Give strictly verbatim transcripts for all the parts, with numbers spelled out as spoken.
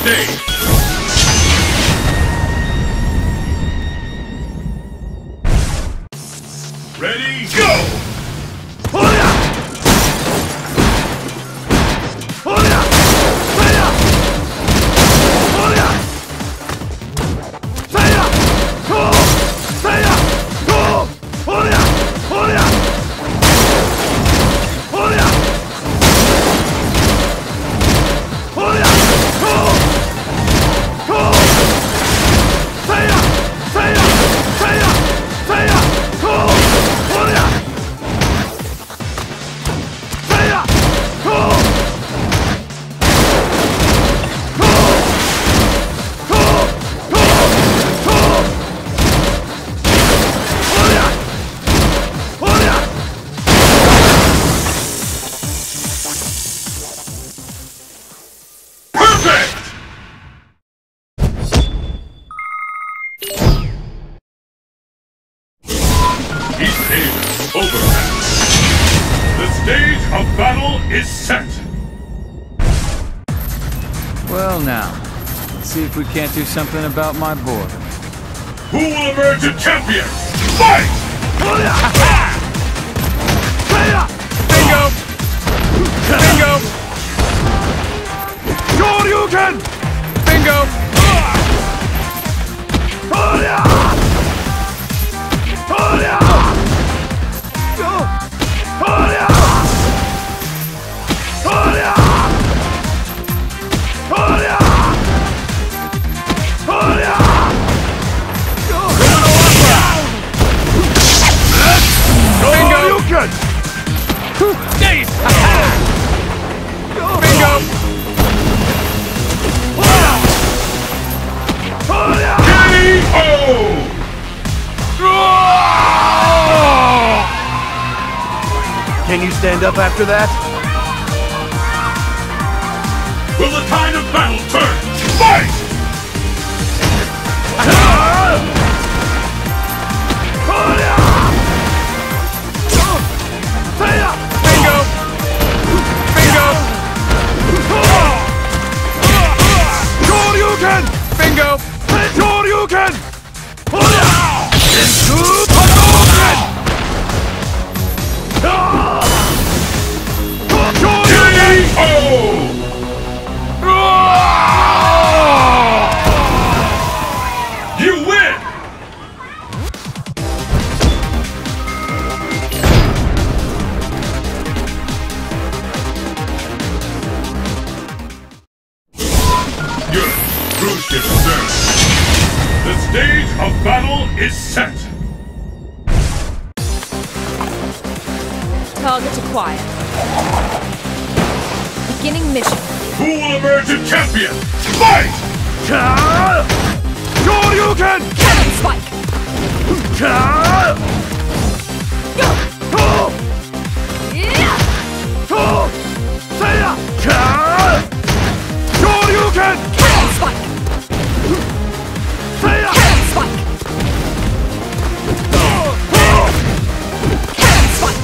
stage. Ready, go! Well now, let's see if we can't do something about my board. Who will emerge a champion? Fight! Bingo! Bingo! Shoryuken! Bingo! Can you stand up after that? Will the tide of battle turn? Fight! Bingo! Bingo! Shoryuken! Bingo! Shoryuken! You win! Good. Cruise ship sir. The stage of battle is set. Target acquired. Beginning mission. Who will emerge a champion? Fight! Shoryuken! Cannon spike! Yeah! Shoryuken! Cannon spike! Cannon spike! Cannon spike!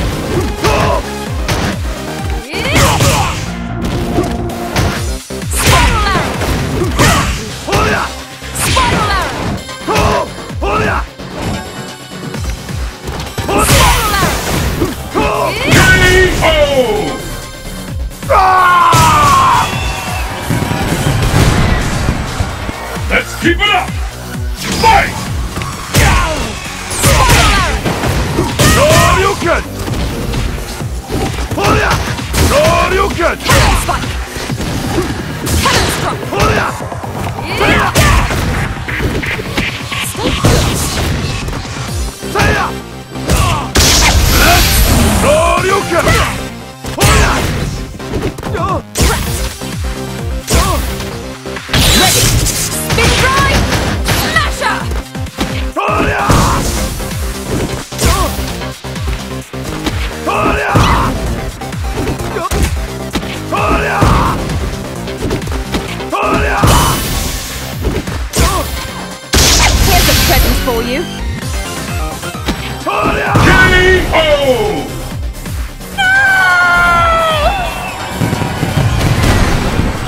Let's keep it up! Fight! Shoryuken! Shoryuken! Cannon spike! Cannon strike! Yeah! Stay close! Shoryuken! Ready! Spin drive! Smasher! Here's a present for you. K O! No!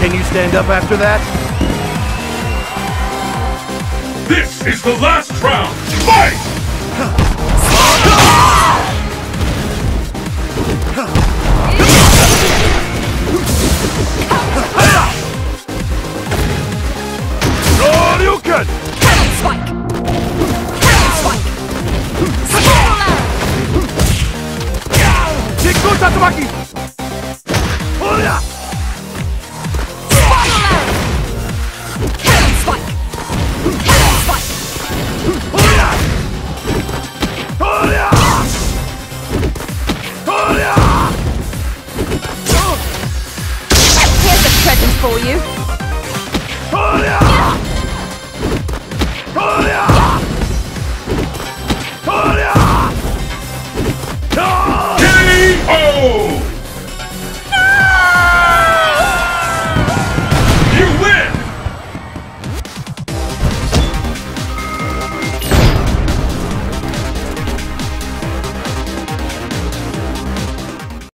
Can you stand up after that? This is the last round! Fight! Shoryuken! Cannon spike! Cannon spike! Spiral arrow! Jigsaw Tatsumaki! Hoya! Spiral arrow! Cannon spike! Cannon spike! Hoya! Hoya! Hoya! Here's a present for you.